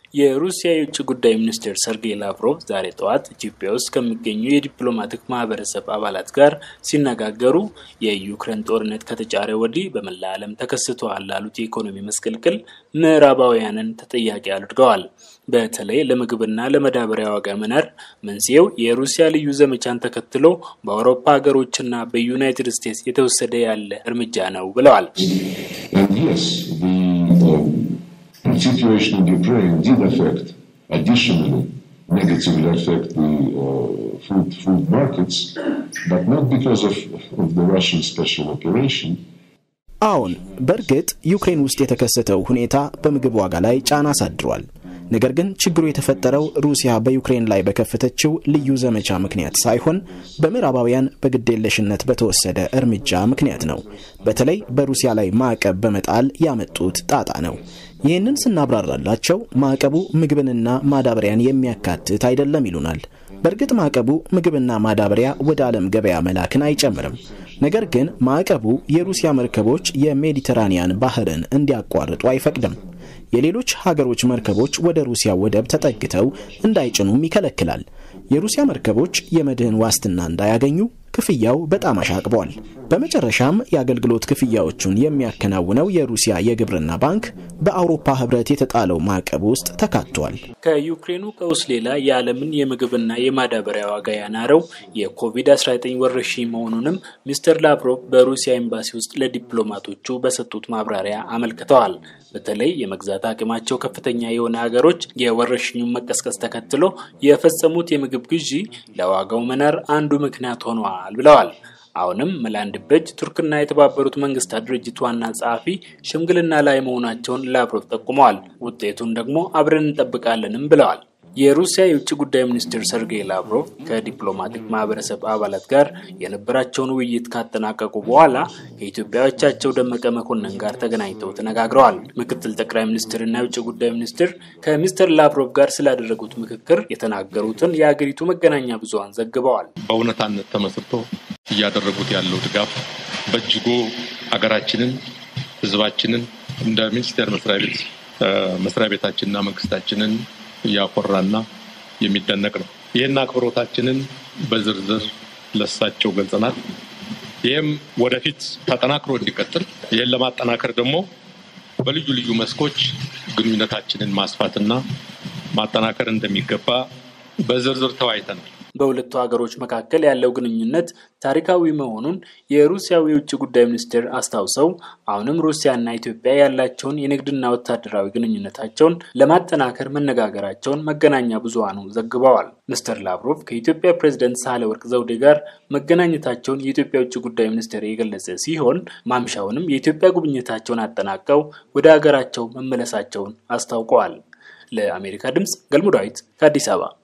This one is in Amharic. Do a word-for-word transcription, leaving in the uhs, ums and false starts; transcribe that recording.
የሩሲያ የውጭ ጉዳይ ሚኒስትር ሰርጌይ ላቭሮቭ ዛሬ ጠዋት ኢትዮጵያ ውስጥ ከሚገኙ የዲፕሎማቲክ ማህበረሰብ አባላት ጋር ሲነጋገሩ የዩክሬን ጦርነት ከተጫረ ወዲህ በመላ ዓለም ተከስቷል ላሉት የኢኮኖሚ መስቀልቅል ምዕራባውያንን ተጠያቂ አድርገዋል። በተለይ ለምግብና ለመዳበሪያ ዋጋ መናር መንስኤው የሩሲያ ልዩ ዘመቻን ተከትሎ በአውሮፓ ሀገሮችና በዩናይትድ ስቴትስ የተወሰደ ያለ እርምጃ ነው ብለዋል። The situation in Ukraine did affect, additionally, negatively affect the uh, food, food markets, but not because of, of the Russian special operation. አሁን በርግጥ ዩክሬን ውስጥ የተከሰተው ሁኔታ በምግብ ዋጋ ላይ ጫና አሳድሯል። ነገር ግን ችግሩ የተፈጠረው ሩሲያ በዩክሬን ላይ በከፈተችው ልዩ ዘመቻ ምክንያት ሳይሆን በምዕራባውያን በግዴለሽነት በተወሰደ እርምጃ ምክንያት ነው። በተለይ በሩሲያ ላይ ማዕቀብ በመጣል ያመጡት ጣጣ ነው። ይህንን ስናብራራላቸው ማዕቀቡ ምግብንና ማዳበሪያን የሚያካትት አይደለም ይሉናል። በርግጥ ማዕቀቡ ምግብና ማዳበሪያ ወደ ዓለም ገበያ መላክን አይጨምርም። ነገር ግን ማዕቀቡ የሩሲያ መርከቦች የሜዲተራኒያን ባህርን እንዲያቋርጡ አይፈቅድም። የሌሎች ሀገሮች መርከቦች ወደ ሩሲያ ወደብ ተጠግተው እንዳይጭኑም ይከለክላል። የሩሲያ መርከቦች የመድህን ዋስትና እንዳያገኙ ክፍያው በጣም አሻቅቧል። በመጨረሻም የአገልግሎት ክፍያዎቹን የሚያከናውነው የሩሲያ የግብርና ባንክ በአውሮፓ ህብረት የተጣለው ማዕቀብ ውስጥ ተካቷል። ከዩክሬኑ ቀውስ ሌላ የዓለምን የምግብና የማዳበሪያ ዋጋ ያናረው የኮቪድ አስራ ዘጠኝ ወረርሽኝ መሆኑንም ሚስተር ላቭሮቭ በሩሲያ ኤምባሲ ውስጥ ለዲፕሎማቶቹ በሰጡት ማብራሪያ አመልክተዋል። በተለይ የመግዛት አቅማቸው ከፍተኛ የሆነ ሀገሮች የወረርሽኙን መቀስቀስ ተከትሎ የፈጸሙት የምግብ ግዢ ለዋጋው መናር አንዱ ምክንያት ሆኗል ብለዋል። አሁንም መላንድበጅ ቱርክና የተባበሩት መንግስታት ድርጅት ዋና ጸሐፊ ሽምግልና ላይ መሆናቸውን ላቭሮቭ ጠቁመዋል። ውጤቱን ደግሞ አብረን እንጠብቃለንም ብለዋል። የሩሲያ የውጭ ጉዳይ ሚኒስትር ሰርጌይ ላቭሮቭ ከዲፕሎማቲክ ማህበረሰብ አባላት ጋር የነበራቸውን ውይይት ካጠናቀቁ በኋላ ከኢትዮጵያዎቻቸው ደመቀ መኮንን ጋር ተገናኝተው ተነጋግረዋል። ምክትል ጠቅላይ ሚኒስትርና የውጭ ጉዳይ ሚኒስትር ከሚስተር ላቭሮቭ ጋር ስላደረጉት ምክክር የተናገሩትን የአገሪቱ መገናኛ ብዙሃን ዘግበዋል። በእውነታነት ተመስርቶ እያደረጉት ያለው ድጋፍ በእጅጉ ሀገራችንን ህዝባችንን እንደ ሚኒስቴር መስሪያ ቤት መስሪያ ቤታችንና መንግስታችንን ያቆራና የሚደነቅ ነው። ይሄን አክብሮታችንን በዝርዝር ለሳቸው ገልጸናል። ይሄም ወደፊት ተጠናክሮ እንዲቀጥል ይሄን ለማጠናከር ደግሞ በልዩ ልዩ መስኮች ግንኙነታችንን ማስፋትና ማጠናከር እንደሚገባ በዝርዝር ተወያይተናል። በሁለቱ ሀገሮች መካከል ያለው ግንኙነት ታሪካዊ መሆኑን የሩሲያው የውጭ ጉዳይ ሚኒስትር አስታውሰው አሁንም ሩሲያና ኢትዮጵያ ያላቸውን የንግድና ወታደራዊ ግንኙነታቸውን ለማጠናከር መነጋገራቸውን መገናኛ ብዙሃኑ ዘግበዋል። ሚስተር ላቭሮቭ ከኢትዮጵያ ፕሬዝዳንት ሳህለወርቅ ዘውዴ ጋር መገናኘታቸውን የኢትዮጵያ ውጭ ጉዳይ ሚኒስትር የገለጸ ሲሆን ማምሻውንም የኢትዮጵያ ጉብኝታቸውን አጠናቀው ወደ ሀገራቸው መመለሳቸውን አስታውቀዋል። ለአሜሪካ ድምጽ ገልሙ ዳዊት ከአዲስ አበባ